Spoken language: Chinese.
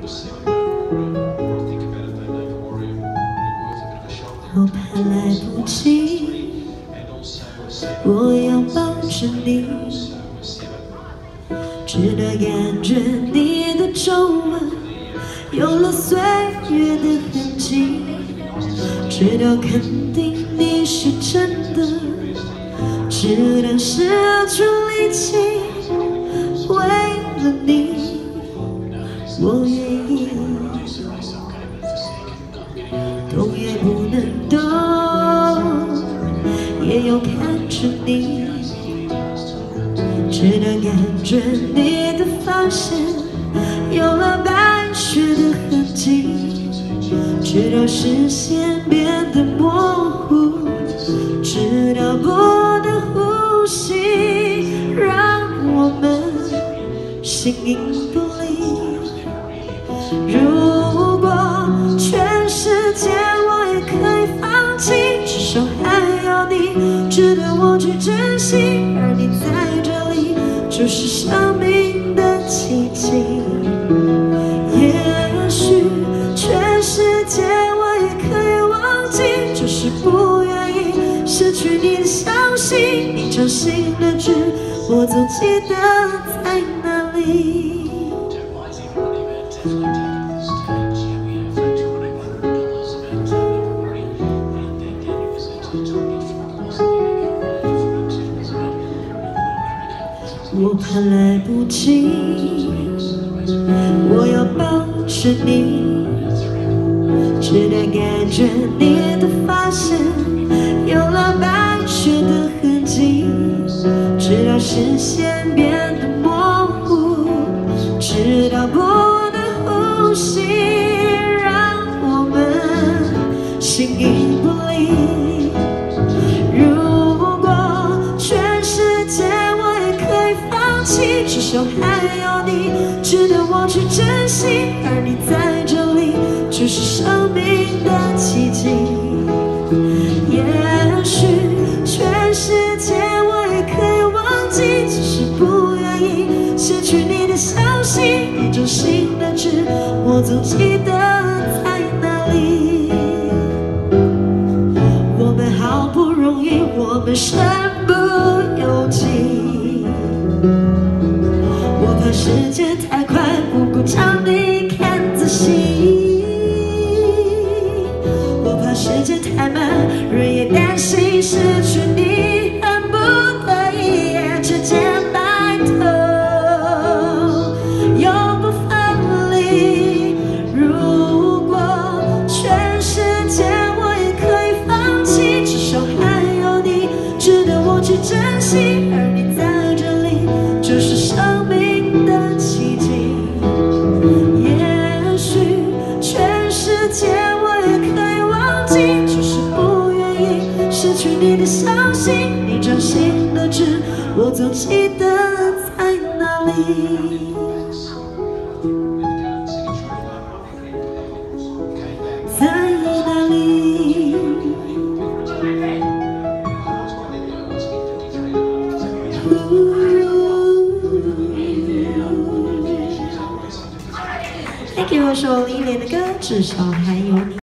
我怕来不及，我要抱着你，直到感觉你的皱纹有了岁月的痕迹，直到肯定你是真的，直到失去力气，为了你，我愿意。 动也不能动，也要看着你，直到感觉你的发线有了白雪的痕迹，直到视线变得模糊，直到不能呼吸，让我们形影不离。如果全世界我也可以放弃，至少还有你值得我去珍惜，而你在这里就是生命的奇迹。也许全世界我也可以忘记，就是不愿意失去你的消息，你掌心的痣，我总记得在哪里。 我怕来不及，我要抱着你，直到感觉你的发线有了白雪的痕迹，直到视线变得模糊，直到不能呼吸，让我们形影不离。 至少还有你值得我去珍惜，而你在这里就是生命的奇迹。也许全世界我也可以忘记，只是不愿意失去你的消息，你掌心的痣，我总记得在哪里。我们好不容易，我们身不由己。 时间太快，不够将你看仔细。我怕时间太慢，人也担心失去你，恨不得一夜之间白头，永不分离。如果全世界我也可以放弃，至少还有你值得我去珍惜，而你在这里就是生命。 失去你的消息，你掌心的痣，我总记得在哪里，在哪里。Thank you， 我是李莲的歌，至少还有你。